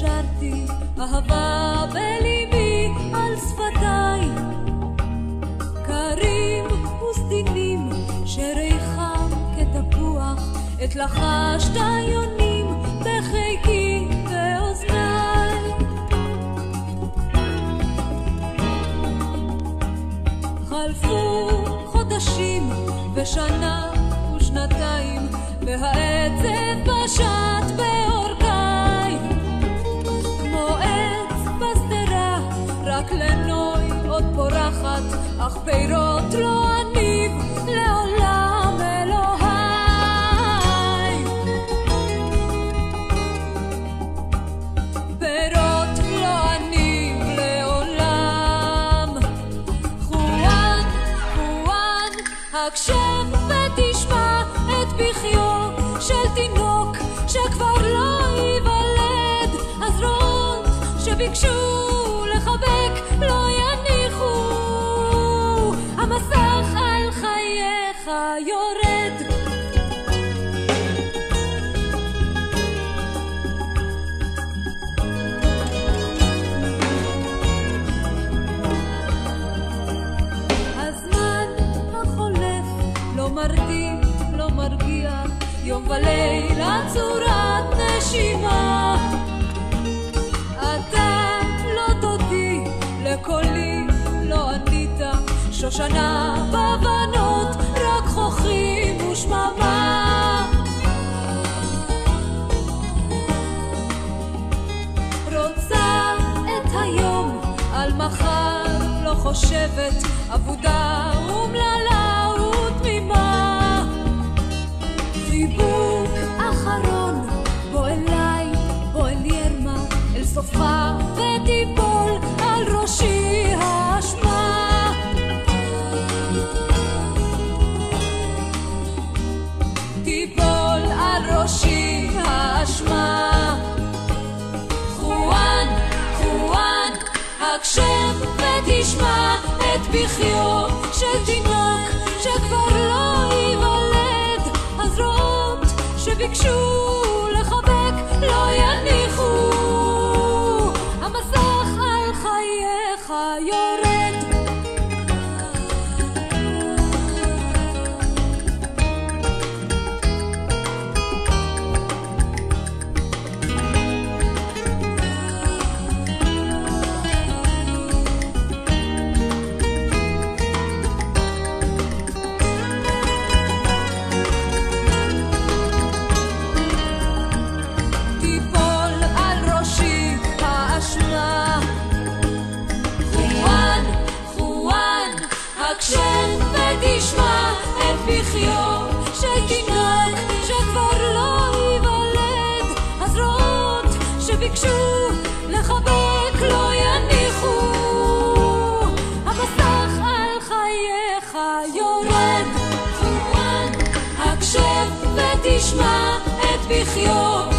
שרתי אהבה בליבי על שפתיי, קרים וסדינים שריחם כתפוח, את לחשת יונים בחיקי ואוזניי. חלפו חודשים ושנה ושנתיים, והעצב פשט באורכי כמו עץ בסתרה, רק לנוי עוד פורחת, אך פירות לא עניב לעולם אלוהי. פירות לא עניב לעולם. חואן, חואן, הקשב ותשמע את בכיו של תינוק שכבר לא ייוולד. הזרועות שביקשו לחבק לא יניחו, המסך על חייך יורד. הזמן החולף לא מרדים, לא מרגיע, יום ולילה צורת נשימה. אתה לא תודי לקולי, לא ענית, שושנה בבנות, רק חוכים ושממה. רוצה את היום על מחר, לא חושבת, עבודה ומללה ותמימה. חיבוק אחרון, בוא אליי, בוא אל ירמה, אל סופה ותיפול על ראשי האשמה. תיפול על ראשי האשמה. חואן, חואן, הקשב ותשמע את בכיו של תינוק שכבר לא ייוולד. הזרועות שביקשו לחבק לא יניחו, המסך על חייך יורד. הקשב ותשמע את בכיו של תינוק שכבר לא ייוולד. הזרועות שביקשו לחבק לא יניחו, המסך על חייך יורד. הקשב ותשמע את בכיו